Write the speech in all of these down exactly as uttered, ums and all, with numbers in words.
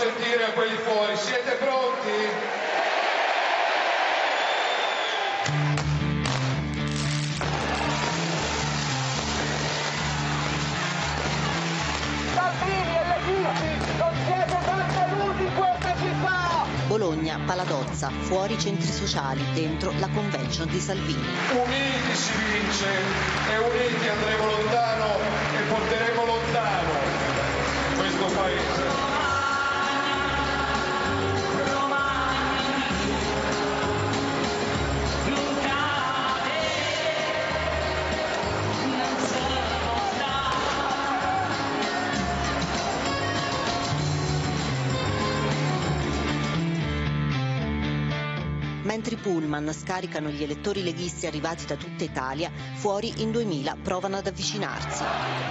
sentire a quelli fuori. Siete pronti? Bologna, Paladozza, fuori i centri sociali, dentro la convention di Salvini. Uniti si vince e uniti andremo lontano e porteremo lontano questo paese. Mentre i pullman scaricano gli elettori leghisti arrivati da tutta Italia, fuori in duemila provano ad avvicinarsi.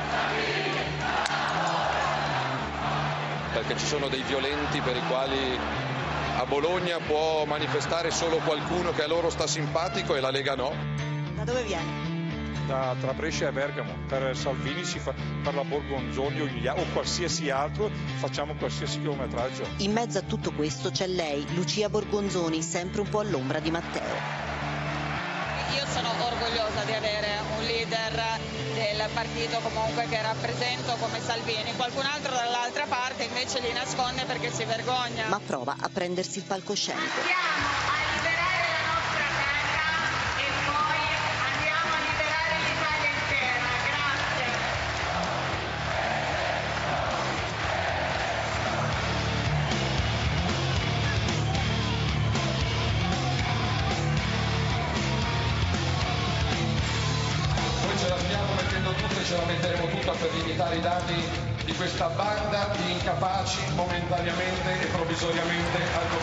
Perché ci sono dei violenti per i quali a Bologna può manifestare solo qualcuno che a loro sta simpatico e la Lega no. Da dove viene? Da, tra Brescia e Bergamo. Per Salvini si fa, per la Borgonzoni o, o qualsiasi altro facciamo qualsiasi chilometraggio. In mezzo a tutto questo c'è lei, Lucia Borgonzoni, sempre un po' all'ombra di Matteo. Io sono orgogliosa di avere un leader del partito comunque che rappresento come Salvini. Qualcun altro dall'altra parte invece li nasconde perché si vergogna. Ma prova a prendersi il palcoscenico. Andiamo a liberare la nostra terra e poi andiamo a liberare l'Italia intera. Grazie. Noi ce la stiamo mettendo tutta e ce la metteremo tutta per limitare i danni di questa banda di incapaci momentaneamente e provvisoriamente al governo.